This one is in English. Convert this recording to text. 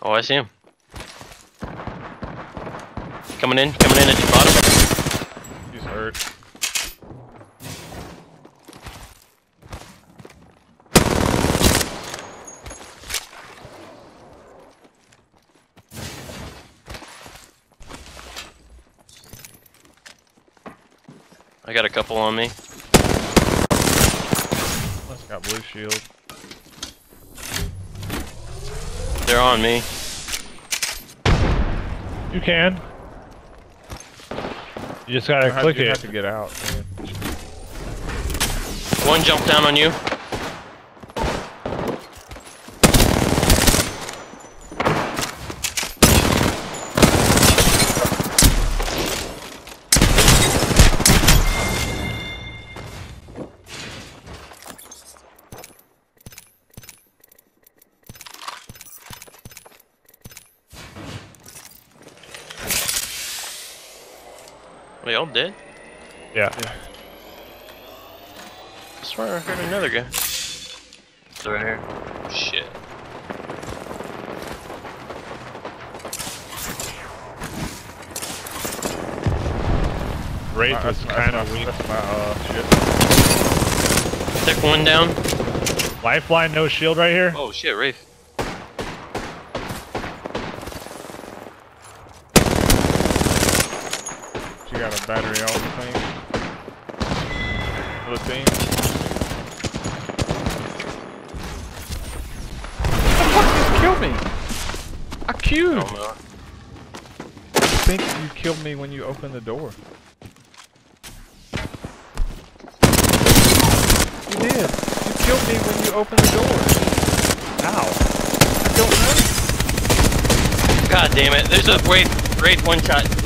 Oh, I see him. Coming in at the bottom. He's hurt. I got a couple on me. Let's got blue shield. They're on me. You can. You just gotta click You it. have to get out, man. One jumped down on you. Are they all dead? Yeah. I swear I heard another guy. They're in here. Shit. Wraith was kind of weak. That's my, shit. Took one down. Lifeline, no shield right here. Oh shit, Wraith. She got a battery on the thing. For the team. What the fuck just killed me? I queued. Oh no. I think you killed me when you opened the door. You did. You killed me when you opened the door. Ow. I don't know. God damn it. There's a Wraith one shot.